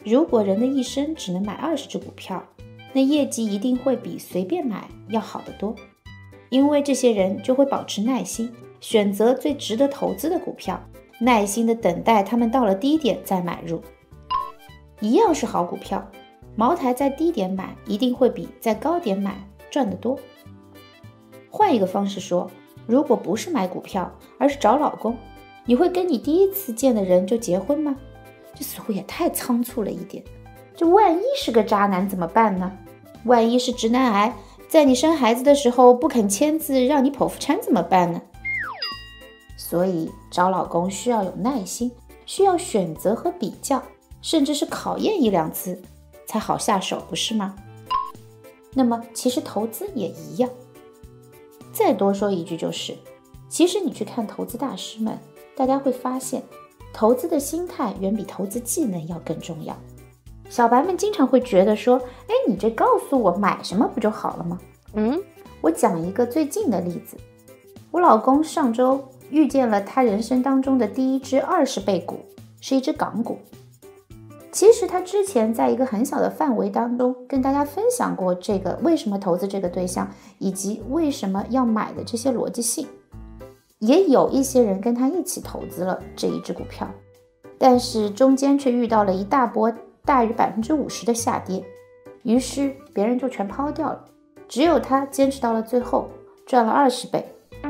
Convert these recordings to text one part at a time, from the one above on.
如果人的一生只能买20只股票，那业绩一定会比随便买要好得多，因为这些人就会保持耐心，选择最值得投资的股票，耐心的等待他们到了低点再买入。一样是好股票，茅台在低点买一定会比在高点买赚得多。换一个方式说，如果不是买股票，而是找老公，你会跟你第一次见的人就结婚吗？这似乎也太仓促了一点。这万一是个渣男怎么办呢？万一是直男癌，在你生孩子的时候不肯签字让你剖腹产怎么办呢？所以找老公需要有耐心，需要选择和比较，甚至是考验1-2次才好下手，不是吗？那么其实投资也一样。再多说一句就是，其实你去看投资大师们，大家会发现投资的心态远比投资技能要更重要。小白们经常会觉得说，你这告诉我买什么不就好了吗？我讲一个最近的例子。我老公上周遇见了他人生当中的第一只20倍股，是一只港股。其实他之前在一个很小的范围当中跟大家分享过这个为什么投资这个对象，以及为什么要买的这些逻辑性。也有一些人跟他一起投资了这一只股票，但是中间却遇到了一大波大于50%的下跌，于是别人就全抛掉了，只有他坚持到了最后，赚了20倍。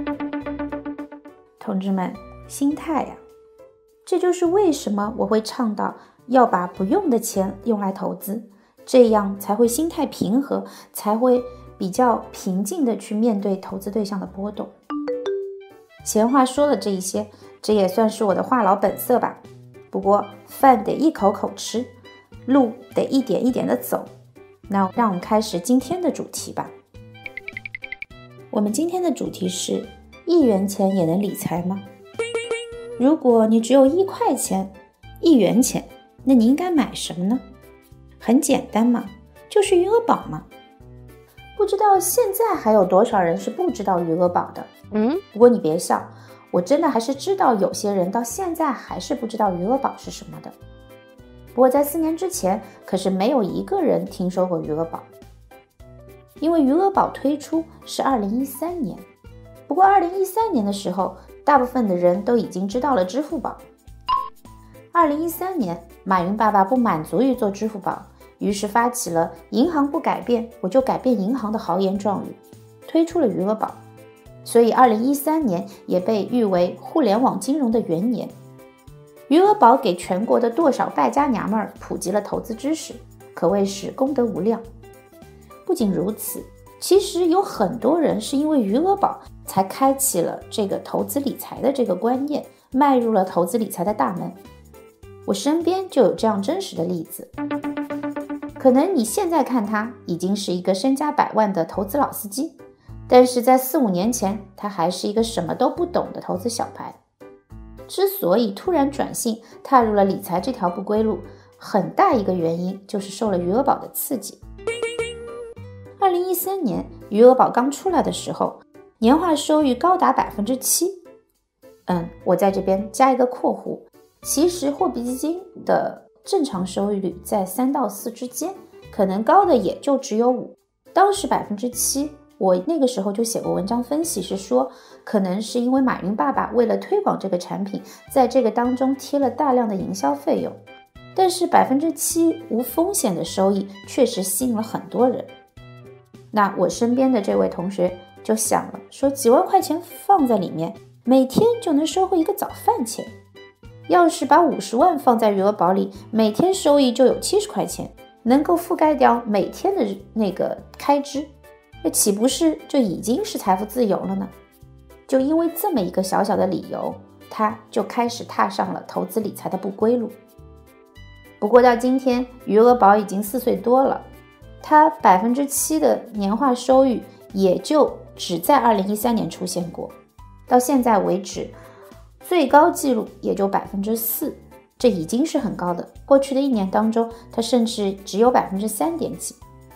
同志们，心态呀，这就是为什么我会倡导要把不用的钱用来投资，这样才会心态平和，才会比较平静的去面对投资对象的波动。闲话说了这一些，这也算是我的话痨本色吧。不过饭得一口口吃，路得一点一点的走。那让我们开始今天的主题吧。我们今天的主题是1元钱也能理财吗？如果你只有1块钱、1元钱，那你应该买什么呢？很简单嘛，就是余额宝嘛。不知道现在还有多少人是不知道余额宝的？不过你别笑，我真的还是知道有些人到现在还是不知道余额宝是什么的。不过在4年之前，可是没有一个人听说过余额宝，因为余额宝推出是2013年。不过2013年的时候，大部分的人都已经知道了支付宝。2013年，马云爸爸不满足于做支付宝，于是发起了银行不改变，我就改变银行的豪言壮语，推出了余额宝。所以2013年也被誉为互联网金融的元年。余额宝给全国的多少败家娘们儿普及了投资知识，可谓是功德无量。不仅如此，其实有很多人是因为余额宝才开启了这个投资理财的这个观念，迈入了投资理财的大门。我身边就有这样真实的例子。可能你现在看他已经是一个身家100万的投资老司机，但是在4-5年前，他还是一个什么都不懂的投资小白。之所以突然转性，踏入了理财这条不归路，很大一个原因就是受了余额宝的刺激。2013年余额宝刚出来的时候，年化收益高达7%。我在这边加一个括弧，其实货币基金的正常收益率在3到4之间，可能高的也就只有5。当时7%，我那个时候就写过文章分析，是说可能是因为马云爸爸为了推广这个产品，在这个当中贴了大量的营销费用。但是7%无风险的收益确实吸引了很多人。那我身边的这位同学就想了，说几万块钱放在里面，每天就能收获一个早饭钱。要是把50万放在余额宝里，每天收益就有70块钱，能够覆盖掉每天的那个开支，这岂不是就已经是财富自由了呢？就因为这么一个小小的理由，他就开始踏上了投资理财的不归路。不过到今天，余额宝已经4岁多了，它7%的年化收益也就只在2013年出现过，到现在为止，最高纪录也就4%，这已经是很高的。过去的1年当中，它甚至只有3点几。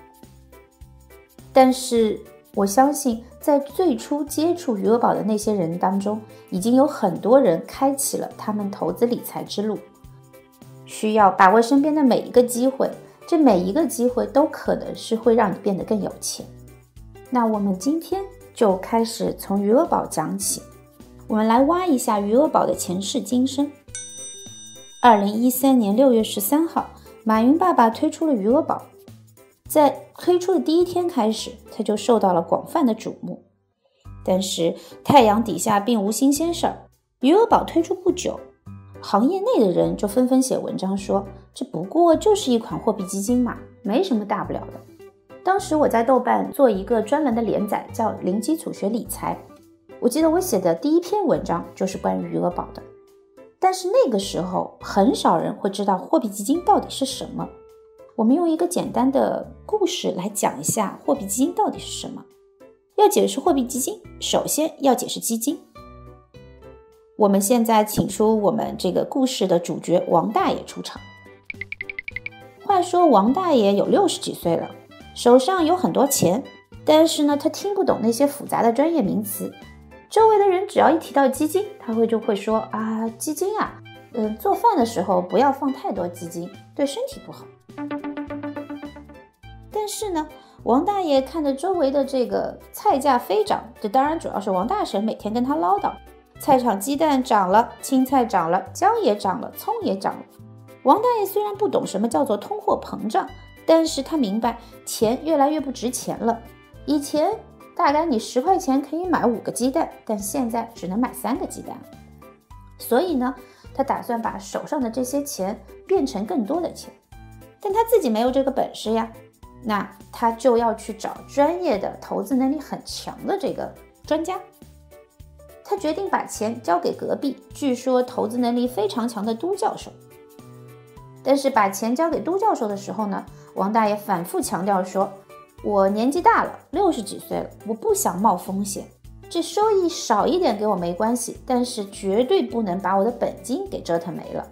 但是我相信，在最初接触余额宝的那些人当中，已经有很多人开启了他们投资理财之路。 需要把握身边的每一个机会，这每一个机会都可能是会让你变得更有钱。那我们今天就开始从余额宝讲起，我们来挖一下余额宝的前世今生。2013年6月13号，马云爸爸推出了余额宝。在推出的第一天开始，他就受到了广泛的瞩目。但是太阳底下并无新鲜事儿，余额宝推出不久，行业内的人就纷纷写文章说，这不过就是一款货币基金嘛，没什么大不了的。当时我在豆瓣做一个专门的连载，叫零基础学理财，我记得我写的第一篇文章就是关于余额宝的。但是那个时候很少人会知道货币基金到底是什么。我们用一个简单的故事来讲一下货币基金到底是什么。要解释货币基金，首先要解释基金。我们现在请出我们这个故事的主角王大爷出场。话说王大爷有60几岁了，手上有很多钱，但是呢，他听不懂那些复杂的专业名词。周围的人只要一提到基金，他就会说啊，基金啊，做饭的时候不要放太多鸡精，对身体不好。但是呢，王大爷看着周围的这个菜价飞涨，这当然主要是王大婶每天跟他唠叨，菜场鸡蛋涨了，青菜涨了，姜也涨了，葱也涨了。王大爷虽然不懂什么叫做通货膨胀，但是他明白钱越来越不值钱了。以前大概你10块钱可以买5个鸡蛋，但现在只能买3个鸡蛋。所以呢，他打算把手上的这些钱变成更多的钱，但他自己没有这个本事呀。那他就要去找专业的投资能力很强的这个专家。他决定把钱交给隔壁据说投资能力非常强的都教授。但是把钱交给都教授的时候呢，王大爷反复强调说，我年纪大了，60几岁了，我不想冒风险，这收益少一点给我没关系，但是绝对不能把我的本金给折腾没了。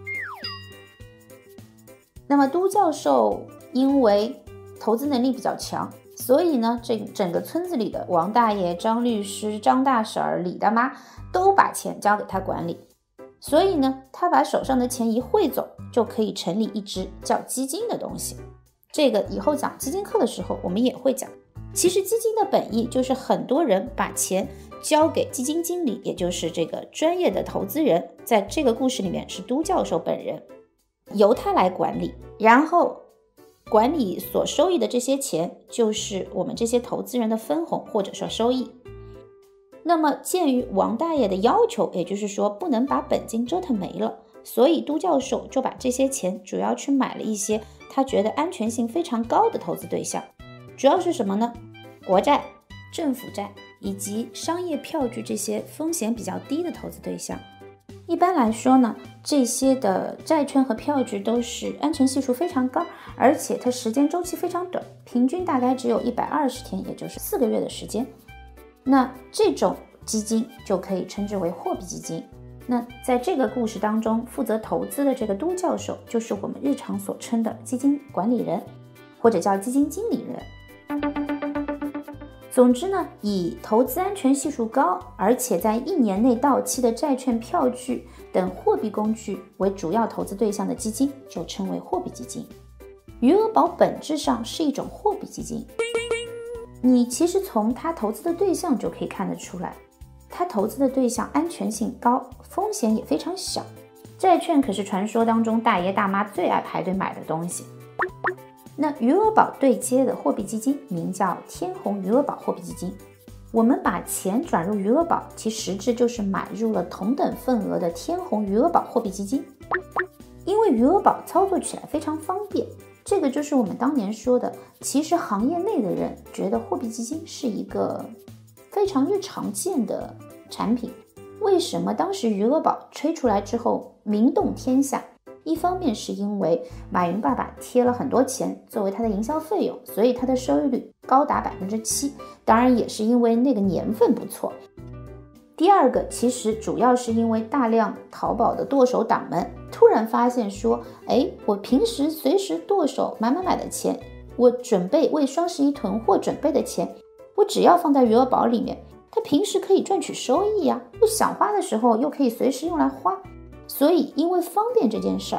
那么都教授因为投资能力比较强，所以呢，整个村子里的王大爷、张律师、张大婶、李大妈都把钱交给他管理。所以呢，他把手上的钱一汇总，就可以成立一支叫基金的东西。这个以后讲基金课的时候我们也会讲。其实基金的本意就是很多人把钱交给基金经理，也就是这个专业的投资人，在这个故事里面是都教授本人，由他来管理，然后管理所收益的这些钱就是我们这些投资人的分红或者说收益。那么鉴于王大爷的要求，也就是说不能把本金折腾没了，所以都教授就把这些钱主要去买了一些他觉得安全性非常高的投资对象。主要是什么呢？国债、政府债以及商业票据，这些风险比较低的投资对象。一般来说呢，这些的债券和票据都是安全系数非常高，而且它时间周期非常短，平均大概只有120天，也就是4个月的时间。那这种基金就可以称之为货币基金。那在这个故事当中，负责投资的这个都教授就是我们日常所称的基金管理人，或者叫基金经理人。总之呢，以投资安全系数高，而且在1年内到期的债券、票据等货币工具为主要投资对象的基金，就称为货币基金。余额宝本质上是一种货币基金，你其实从它投资的对象就可以看得出来，它投资的对象安全性高，风险也非常小。债券可是传说当中大爷大妈最爱排队买的东西。那余额宝对接的货币基金名叫天弘余额宝货币基金。我们把钱转入余额宝，其实质就是买入了同等份额的天弘余额宝货币基金。因为余额宝操作起来非常方便，这个就是我们当年说的，其实行业内的人觉得货币基金是一个非常日常见的产品。为什么当时余额宝吹出来之后名动天下？一方面是因为马云爸爸贴了很多钱作为他的营销费用，所以他的收益率高达7%，当然也是因为那个年份不错。第二个其实主要是因为大量淘宝的剁手党们突然发现说，我平时随时剁手买的钱，我准备为双11囤货准备的钱，我只要放在余额宝里面，它平时可以赚取收益呀，我想花的时候又可以随时用来花。所以因为方便这件事儿，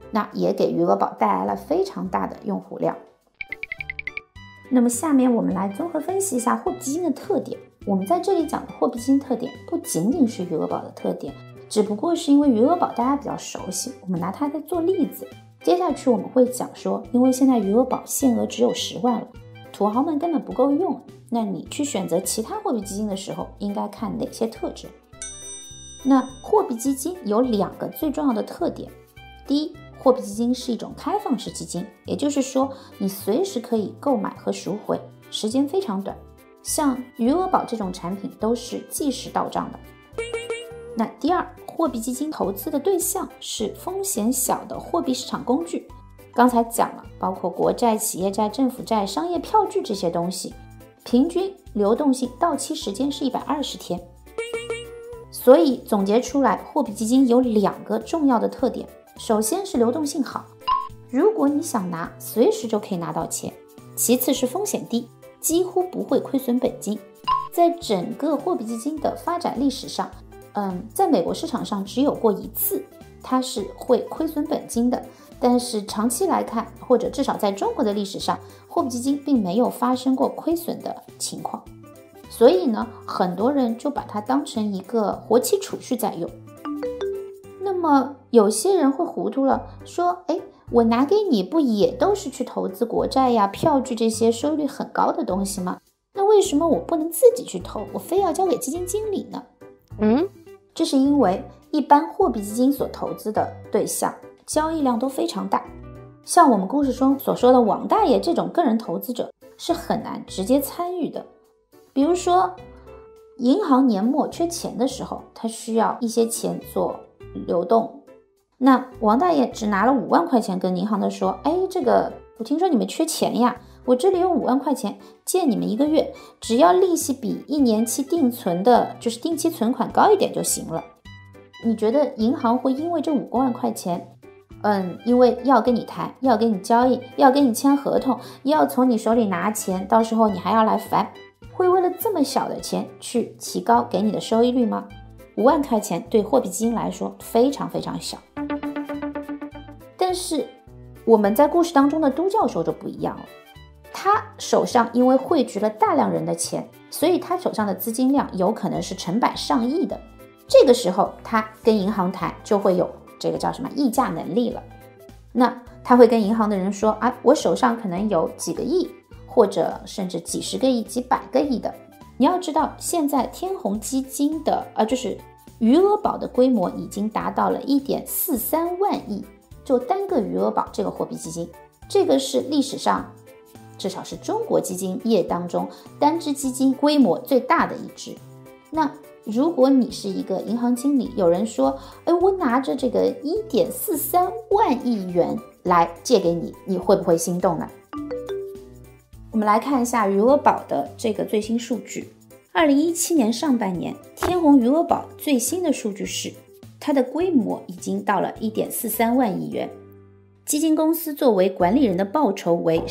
那也给余额宝带来了非常大的用户量。那么下面我们来综合分析一下货币基金的特点。我们在这里讲的货币基金特点不仅仅是余额宝的特点，只不过是因为余额宝大家比较熟悉，我们拿它来做例子。接下去我们会讲说，因为现在余额宝限额只有10万了，土豪们根本不够用，那你去选择其他货币基金的时候应该看哪些特征。那货币基金有2个最重要的特点。第一，货币基金是一种开放式基金，也就是说你随时可以购买和赎回，时间非常短。像余额宝这种产品都是即时到账的。那第二，货币基金投资的对象是风险小的货币市场工具。刚才讲了，包括国债、企业债、政府债、商业票据这些东西，平均流动性到期时间是120天。所以总结出来，货币基金有2个重要的特点。首先是流动性好，如果你想拿，随时就可以拿到钱。其次是风险低，几乎不会亏损本金。在整个货币基金的发展历史上，在美国市场上只有过1次，它是会亏损本金的。但是长期来看，或者至少在中国的历史上，货币基金并没有发生过亏损的情况。所以呢，很多人就把它当成一个活期储蓄在用。那么有些人会糊涂了，说我拿给你不也都是去投资国债呀、票据这些收益率很高的东西吗？那为什么我不能自己去投，我非要交给基金经理呢？这是因为一般货币基金所投资的对象交易量都非常大，像我们故事中所说的王大爷这种个人投资者是很难直接参与的。比如说银行年末缺钱的时候，他需要一些钱做流动，那王大爷只拿了5万块钱跟银行的说，这个我听说你们缺钱呀，我这里有5万块钱借你们1个月，只要利息比1年期定存的就是定期存款高一点就行了。你觉得银行会因为这5万块钱因为要跟你谈，要跟你交易，要跟你签合同，要从你手里拿钱，到时候你还要来烦，会为了这么小的钱去提高给你的收益率吗？5万块钱对货币基金来说非常非常小。但是我们在故事当中的都教授就不一样了，他手上因为汇聚了大量人的钱，所以他手上的资金量有可能是成百上亿的。这个时候他跟银行谈就会有这个叫什么议价能力了。那他会跟银行的人说，我手上可能有几个亿，或者甚至几十个亿、几百个亿的。你要知道，现在天弘基金的就是余额宝的规模已经达到了1.43万亿，就单个余额宝这个货币基金，这个是历史上至少是中国基金业当中单只基金规模最大的一只。那如果你是一个银行经理，有人说我拿着这个1.43万亿元来借给你，你会不会心动呢？我们来看一下余额宝的这个最新数据。2017年上半年，天弘余额宝最新的数据是它的规模已经到了1.43万亿元，基金公司作为管理人的报酬为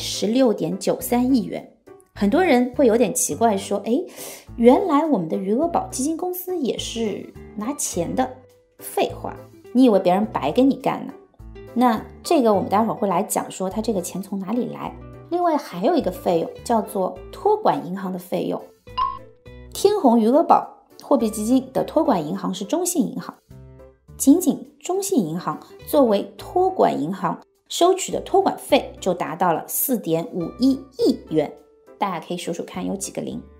16.93亿元。很多人会有点奇怪说，原来我们的余额宝基金公司也是拿钱的。废话，你以为别人白跟你干呢？那这个我们待会儿会来讲说他这个钱从哪里来。另外还有一个费用叫做托管银行的费用。天弘余额宝货币基金的托管银行是中信银行，仅仅中信银行作为托管银行收取的托管费就达到了4.51亿元，大家可以数数看有几个零。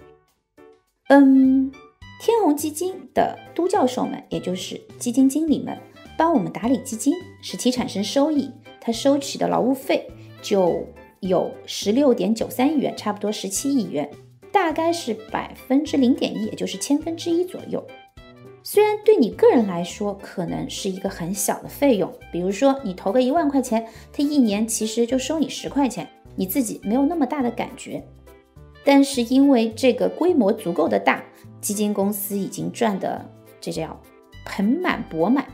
天弘基金的都教授们，也就是基金经理们，帮我们打理基金，使其产生收益，他收取的劳务费就有16.93亿元，差不多17亿元，大概是0.1%，也就是1/1000左右。虽然对你个人来说可能是一个很小的费用，比如说你投个1万块钱，他1年其实就收你10块钱，你自己没有那么大的感觉。但是因为这个规模足够的大，基金公司已经赚的这叫盆满钵满。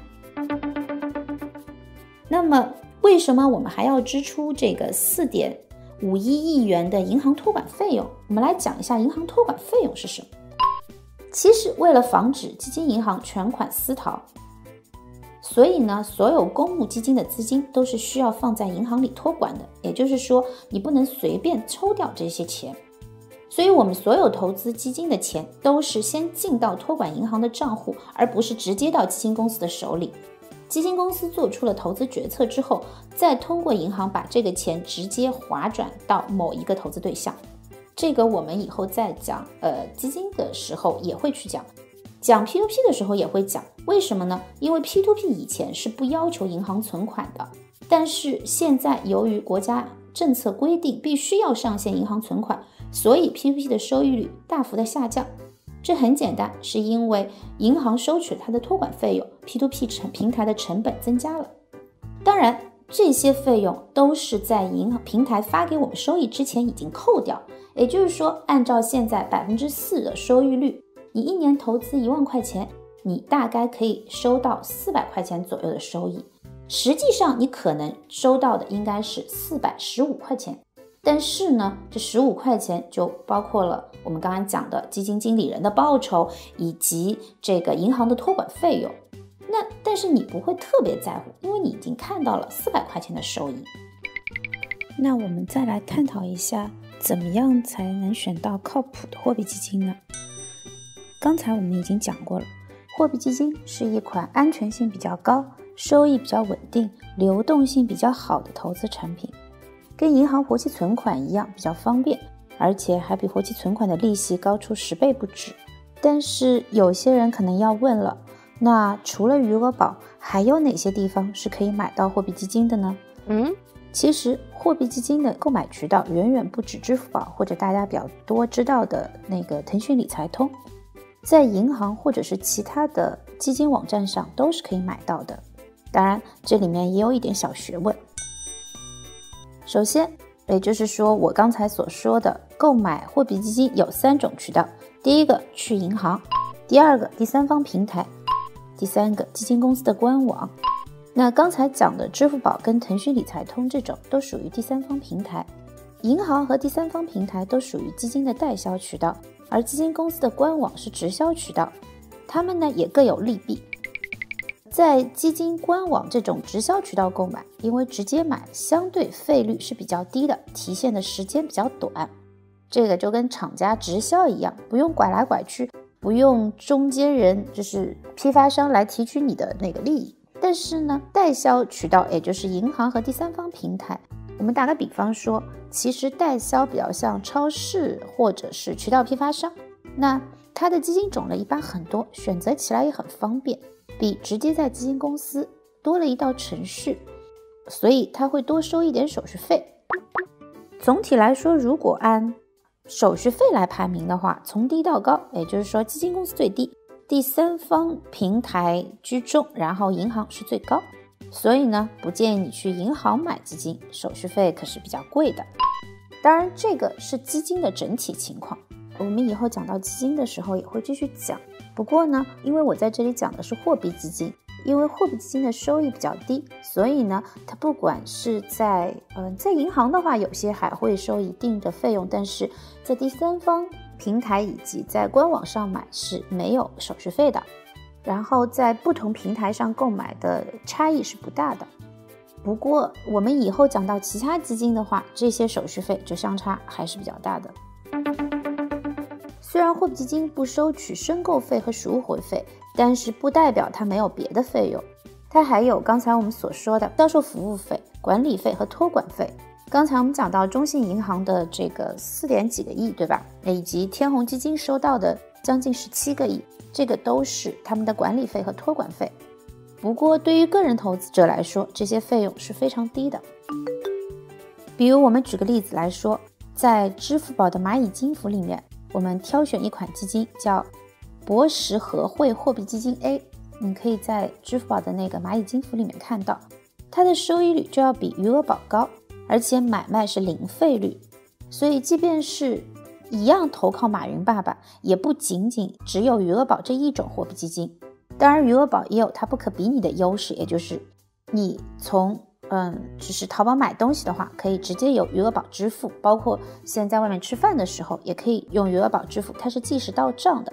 那么为什么我们还要支出这个4.51亿元的银行托管费用？我们来讲一下银行托管费用是什么。其实为了防止基金银行全款私逃， 所以呢，所有公募基金的资金都是需要放在银行里托管的，也就是说，你不能随便抽调这些钱。所以我们所有投资基金的钱都是先进到托管银行的账户，而不是直接到基金公司的手里。基金公司做出了投资决策之后，再通过银行把这个钱直接划转到某一个投资对象。这个我们以后在讲基金的时候也会去讲P2P 的时候也会讲。为什么呢？因为 P2P 以前是不要求银行存款的，但是现在由于国家政策规定必须要上线银行存款，所以 P2P 的收益率大幅的下降。这很简单，是因为银行收取它的托管费用， P2P 平台的成本增加了。当然这些费用都是在银行平台发给我们收益之前已经扣掉，也就是说按照现在 4% 的收益率，你一年投资1万块钱，你大概可以收到400块钱左右的收益，实际上你可能收到的应该是415块钱。但是呢，这15块钱就包括了我们刚刚讲的基金经理人的报酬以及这个银行的托管费用。但是你不会特别在乎，因为你已经看到了400块钱的收益。那我们再来探讨一下，怎么样才能选到靠谱的货币基金呢？刚才我们已经讲过了，货币基金是一款安全性比较高、收益比较稳定、流动性比较好的投资产品。跟银行活期存款一样比较方便，而且还比活期存款的利息高出10倍不止。但是有些人可能要问了，那除了余额宝，还有哪些地方是可以买到货币基金的呢？其实货币基金的购买渠道远远不止支付宝或者大家比较多知道的那个腾讯理财通，在银行或者是其他的基金网站上都是可以买到的。当然这里面也有一点小学问。首先，也就是说我刚才所说的购买货币基金有3种渠道，第一个去银行，第二个第三方平台，第三个基金公司的官网。那刚才讲的支付宝跟腾讯理财通这种都属于第三方平台，银行和第三方平台都属于基金的代销渠道，而基金公司的官网是直销渠道，它们呢也各有利弊。在基金官网这种直销渠道购买，因为直接买相对费率是比较低的，提现的时间比较短，这个就跟厂家直销一样，不用拐来拐去，不用中间人就是批发商来提取你的那个利益。但是呢，代销渠道也就是银行和第三方平台，我们打个比方说，其实代销比较像超市或者是渠道批发商，那它的基金种类一般很多，选择起来也很方便，比直接在基金公司多了一道程序，所以它会多收一点手续费。总体来说，如果按手续费来排名的话，从低到高，也就是说基金公司最低，第三方平台居中，然后银行是最高。所以呢，不建议你去银行买基金，手续费可是比较贵的。当然这个是基金的整体情况，我们以后讲到基金的时候也会继续讲。不过呢，因为我在这里讲的是货币基金，因为货币基金的收益比较低，所以呢，它不管是在银行的话，有些还会收一定的费用，但是在第三方平台以及在官网上买是没有手续费的。然后在不同平台上购买的差异是不大的。不过我们以后讲到其他基金的话，这些手续费就相差还是比较大的。虽然货币基金不收取申购费和赎回费，但是不代表它没有别的费用，它还有刚才我们所说的销售服务费、管理费和托管费。刚才我们讲到中信银行的这个4点几个亿，对吧？以及天弘基金收到的将近17个亿，这个都是他们的管理费和托管费。不过对于个人投资者来说，这些费用是非常低的。比如我们举个例子来说，在支付宝的蚂蚁金服里面，我们挑选一款基金叫博时和汇货币基金 A， 你可以在支付宝的那个蚂蚁金服里面看到，它的收益率就要比余额宝高，而且买卖是零费率。所以即便是一样投靠马云爸爸，也不仅仅只有余额宝这一种货币基金。当然余额宝也有它不可比拟的优势，也就是你从只是淘宝买东西的话，可以直接有余额宝支付，包括现在外面吃饭的时候也可以用余额宝支付，它是计时到账的。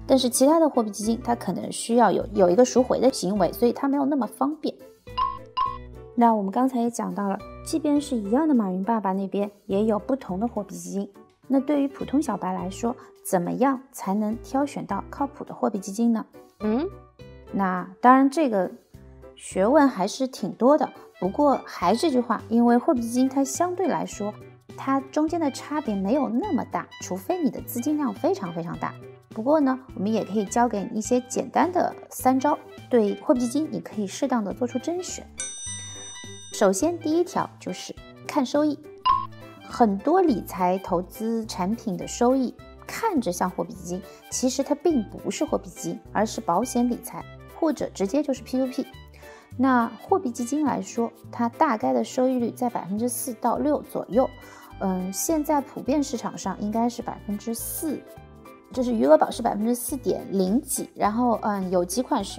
但是其他的货币基金它可能需要有一个赎回的行为，所以它没有那么方便。那我们刚才也讲到了，即便是一样的马云爸爸那边也有不同的货币基金。那对于普通小白来说，怎么样才能挑选到靠谱的货币基金呢？那当然这个学问还是挺多的，不过还是这句话，因为货币基金它相对来说它中间的差别没有那么大，除非你的资金量非常非常大。不过呢，我们也可以教给你一些简单的3招，对货币基金你可以适当的做出甄选。首先第一条就是看收益，很多理财投资产品的收益看着像货币基金，其实它并不是货币基金，而是保险理财，或者直接就是 P2P。 那货币基金来说，它大概的收益率在4%到6%左右，现在普遍市场上应该是4%，就是余额宝是4.0几，然后有几款是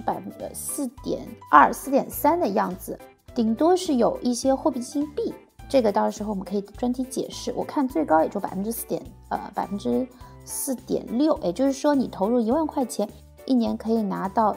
4.2、4.3的样子，顶多是有一些货币基金 B， 这个到时候我们可以专题解释。我看最高也就4.6%，也就是说你投入1万块钱，一年可以拿到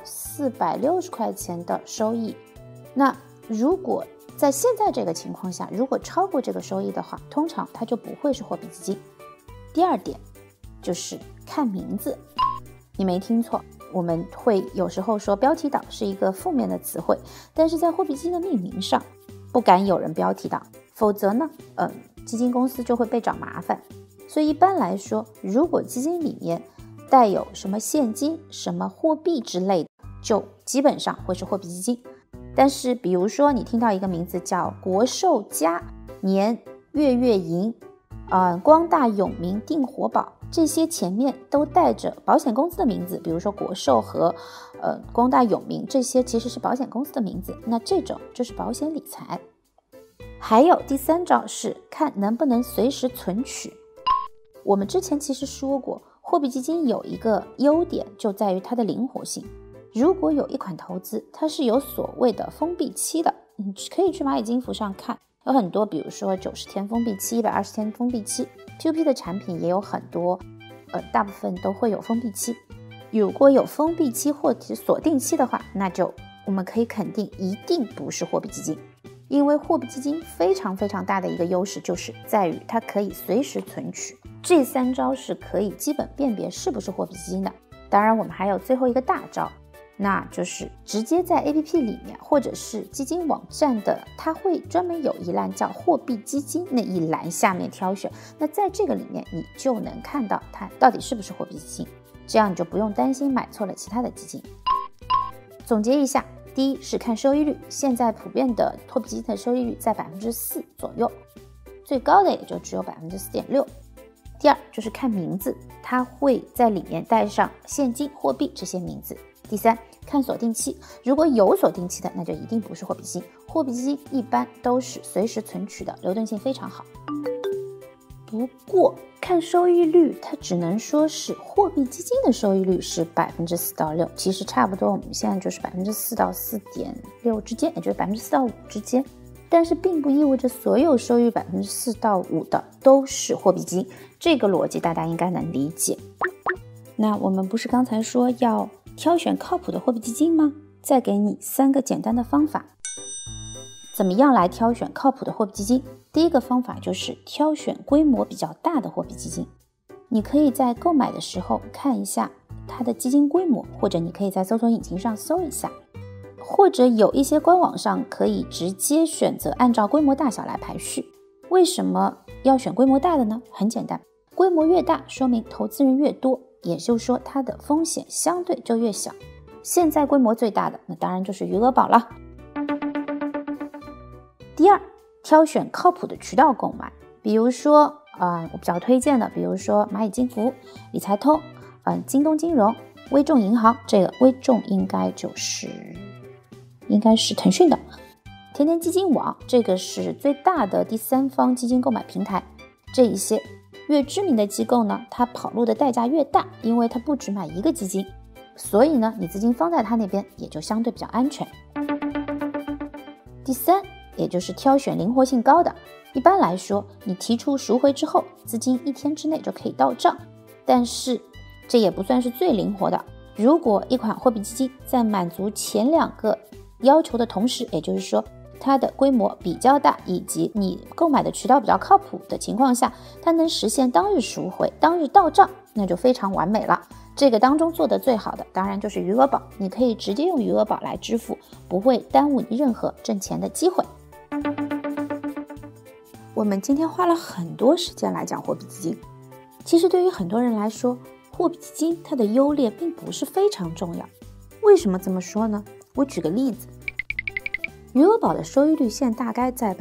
460块钱的收益。那如果在现在这个情况下，如果超过这个收益的话，通常它就不会是货币基金。第二点就是看名字，你没听错，我们会有时候说标题党是一个负面的词汇，但是在货币基金的命名上不敢有人标题党，否则呢基金公司就会被找麻烦。所以一般来说，如果基金里面带有什么现金、什么货币之类的，就基本上会是货币基金。但是比如说你听到一个名字叫国寿家年月月盈，光大永明定活宝，这些前面都带着保险公司的名字，比如说国寿和光大永明，这些其实是保险公司的名字，那这种就是保险理财。还有第3招是看能不能随时存取。我们之前其实说过，货币基金有一个优点就在于它的灵活性。如果有一款投资它是有所谓的封闭期的，你可以去蚂蚁金服上看，有很多，比如说90天封闭期、120天封闭期， P2P 的产品也有很多，大部分都会有封闭期。如果有封闭期或者锁定期的话，那就我们可以肯定一定不是货币基金。因为货币基金非常非常大的一个优势就是在于它可以随时存取，这3招是可以基本辨别是不是货币基金的。当然我们还有最后一个大招，那就是直接在 APP 里面或者是基金网站的，它会专门有一栏叫货币基金，那一栏下面挑选，那在这个里面你就能看到它到底是不是货币基金，这样你就不用担心买错了其他的基金。总结一下，第一是看收益率，现在普遍的货币基金的收益率在4%左右，最高的也就只有4.6%。第二就是看名字，它会在里面带上现金、货币这些名字。第3看锁定期，如果有锁定期的，那就一定不是货币基金。货币基金一般都是随时存取的，流动性非常好。不过看收益率，它只能说是货币基金的收益率是4%到6%，其实差不多，我们现在就是4%到4.6%之间，也就是4%到5%之间。但是并不意味着所有收益4%到5%的都是货币基金，这个逻辑大家应该能理解。那我们不是刚才说要挑选靠谱的货币基金吗？再给你3个简单的方法。怎么样来挑选靠谱的货币基金？第一个方法就是挑选规模比较大的货币基金。你可以在购买的时候看一下它的基金规模，或者你可以在搜索引擎上搜一下，或者有一些官网上可以直接选择按照规模大小来排序。为什么要选规模大的呢？很简单，规模越大说明投资人越多，也就是说它的风险相对就越小。现在规模最大的那当然就是余额宝了。第二，挑选靠谱的渠道购买，比如说我比较推荐的，比如说蚂蚁金服、理财通、京东金融、微众银行，这个微众应该是腾讯的，天天基金网，这个是最大的第3方基金购买平台。这一些越知名的机构呢，它跑路的代价越大，因为它不只买一个基金，所以呢你资金放在它那边也就相对比较安全。第3，也就是挑选灵活性高的。一般来说，你提出赎回之后，资金1天之内就可以到账，但是这也不算是最灵活的。如果一款货币基金在满足前2个要求的同时，也就是说它的规模比较大，以及你购买的渠道比较靠谱的情况下，它能实现当日赎回、当日到账，那就非常完美了。这个当中做得最好的当然就是余额宝，你可以直接用余额宝来支付，不会耽误你任何挣钱的机会。我们今天花了很多时间来讲货币基金，其实对于很多人来说，货币基金它的优劣并不是非常重要。为什么这么说呢？我举个例子，余额宝的收益率现在大概在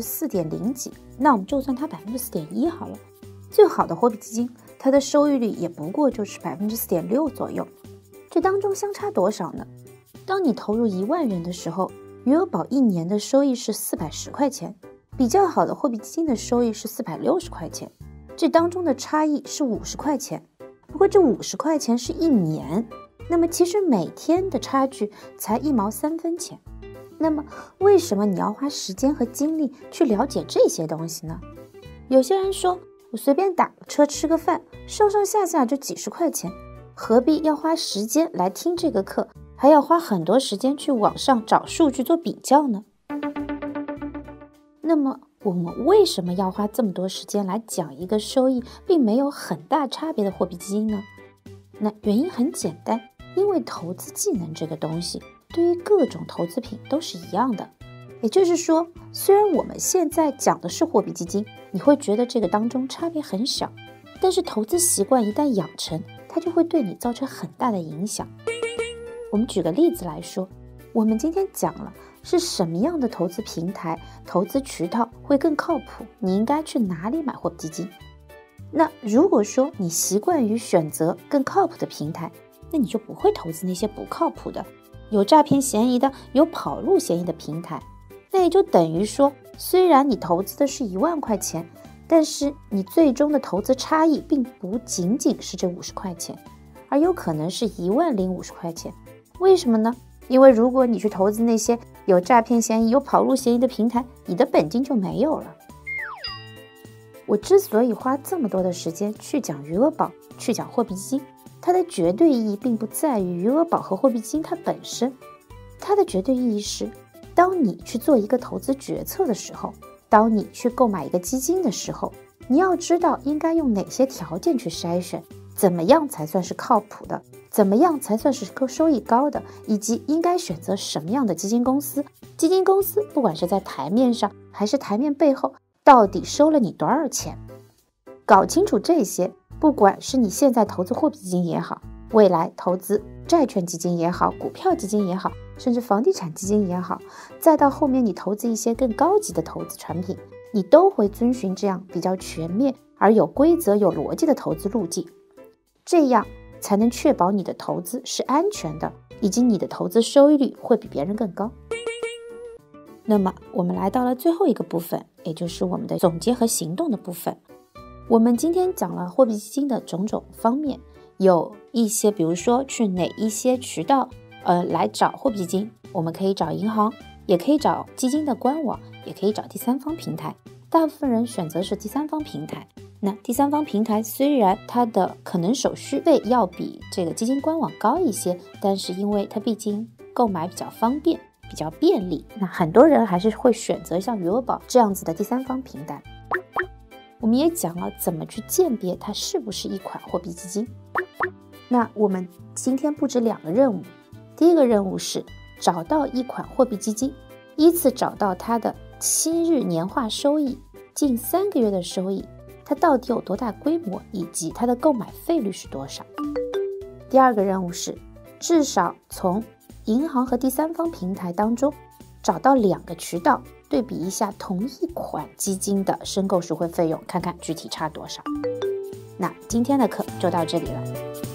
4.0 几，那我们就算它 4.1 好了。最好的货币基金，它的收益率也不过就是 4.6 左右。这当中相差多少呢？当你投入1万元的时候，余额宝1年的收益是410块钱，比较好的货币基金的收益是460块钱，这当中的差异是50块钱。不过这50块钱是1年，那么其实每天的差距才1毛3分钱。那么为什么你要花时间和精力去了解这些东西呢？有些人说，我随便打个车吃个饭，上上下下就几十块钱，何必要花时间来听这个课，还要花很多时间去网上找数据做比较呢？那么我们为什么要花这么多时间来讲一个收益并没有很大差别的货币基金呢？那原因很简单，因为投资技能这个东西对于各种投资品都是一样的。也就是说，虽然我们现在讲的是货币基金，你会觉得这个当中差别很小，但是投资习惯一旦养成，它就会对你造成很大的影响。我们举个例子来说，我们今天讲了是什么样的投资平台、投资渠道会更靠谱，你应该去哪里买货币基金。那如果说你习惯于选择更靠谱的平台，那你就不会投资那些不靠谱的、有诈骗嫌疑的、有跑路嫌疑的平台。那也就等于说，虽然你投资的是1万块钱，但是你最终的投资差异并不仅仅是这50块钱，而有可能是10050块钱。为什么呢？因为如果你去投资那些有诈骗嫌疑、有跑路嫌疑的平台，你的本金就没有了。我之所以花这么多的时间去讲余额宝、去讲货币基金，它的绝对意义并不在于余额宝和货币基金它本身，它的绝对意义是，当你去做一个投资决策的时候，当你去购买一个基金的时候，你要知道应该用哪些条件去筛选，怎么样才算是靠谱的，怎么样才算是收益高的，以及应该选择什么样的基金公司。基金公司不管是在台面上还是台面背后，到底收了你多少钱？搞清楚这些，不管是你现在投资货币基金也好，未来投资债券基金也好，股票基金也好，甚至房地产基金也好，再到后面你投资一些更高级的投资产品，你都会遵循这样比较全面而有规则有逻辑的投资路径，这样才能确保你的投资是安全的，以及你的投资收益率会比别人更高。那么我们来到了最后一个部分，也就是我们的总结和行动的部分。我们今天讲了货币基金的种种方面，有一些比如说去哪一些渠道来找货币基金，我们可以找银行，也可以找基金的官网，也可以找第三方平台。大部分人选择是第三方平台，那第三方平台虽然它的可能手续费要比这个基金官网高一些，但是因为它毕竟购买比较方便比较便利，那很多人还是会选择像余额宝这样子的第三方平台。我们也讲了怎么去鉴别它是不是一款货币基金。那我们今天布置2个任务，第一个任务是找到一款货币基金，依次找到它的7日年化收益、近3个月的收益，它到底有多大规模，以及它的购买费率是多少。第二个任务是至少从银行和第三方平台当中找到2个渠道，对比一下同一款基金的申购赎回费用，看看具体差多少。那今天的课就到这里了。